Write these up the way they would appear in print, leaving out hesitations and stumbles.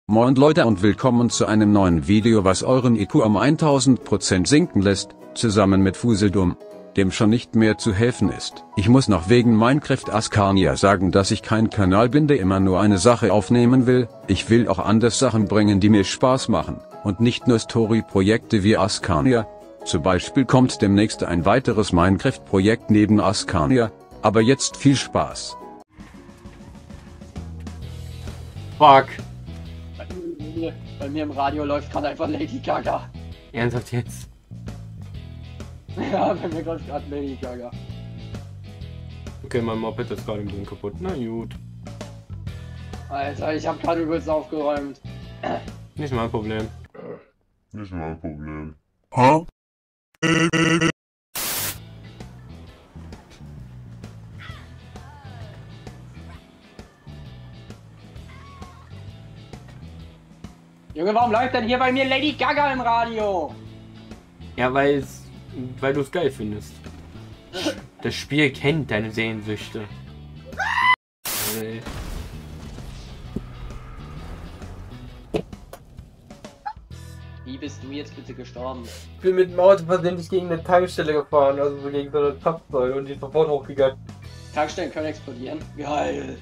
Moin Leute und willkommen zu einem neuen Video, was euren IQ um 1000% sinken lässt, zusammen mit Fuseldum, dem schon nicht mehr zu helfen ist. Ich muss noch wegen Minecraft Askania sagen, dass ich kein Kanal bin, der immer nur eine Sache aufnehmen will. Ich will auch anders Sachen bringen, die mir Spaß machen, und nicht nur Story-Projekte wie Askania. Zum Beispiel kommt demnächst ein weiteres Minecraft-Projekt neben Askania, aber jetzt viel Spaß. Fuck. Bei mir im Radio läuft gerade einfach Lady Gaga. Ernsthaft jetzt? Ja, bei mir läuft gerade Lady Gaga. Okay, mein Moped ist gerade ein bisschen kaputt. Na gut. Alter, ich habe gerade übelst aufgeräumt. Nicht mein Problem. Nicht mein Problem. Huh? Junge, warum läuft denn hier bei mir Lady Gaga im Radio? Ja, weil du es geil findest. Das Spiel kennt deine Sehnsüchte. Wie bist du jetzt bitte gestorben? Ich bin mit dem Auto versehentlich gegen eine Tankstelle gefahren, also so gegen so eine Zapfsäule, und die ist sofort hochgegangen. Tankstellen können explodieren. Geil.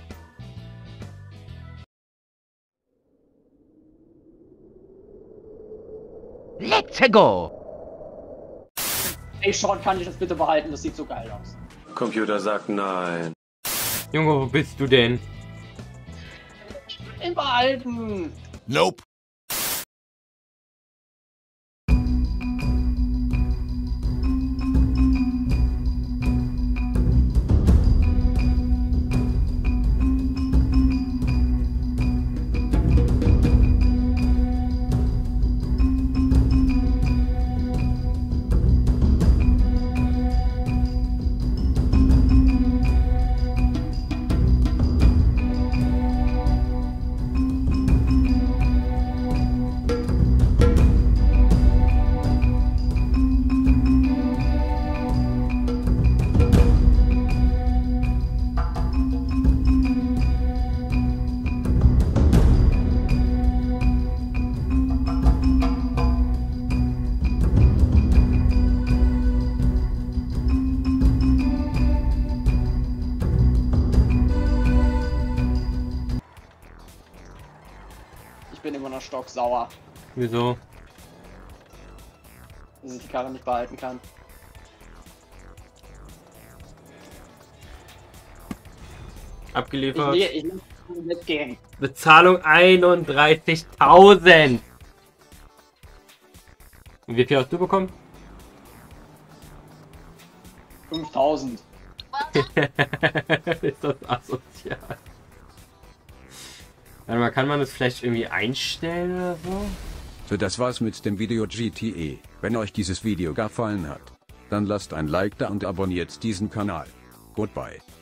Let's go! Ey, Sean, kann ich das bitte behalten? Das sieht so geil aus. Computer sagt nein. Junge, wo bist du denn? Im Behalten! Nope. Ich bin immer noch stocksauer, Wieso? dass ich die Karre nicht behalten kann. Abgeliefert. Ich muss mitgehen. Bezahlung 31.000. Und wie viel hast du bekommen? 5000. Ist das asozial? Warte mal, kann man das vielleicht irgendwie einstellen oder so? So, das war's mit dem Video GTE. Wenn euch dieses Video gefallen hat, dann lasst ein Like da und abonniert diesen Kanal. Goodbye.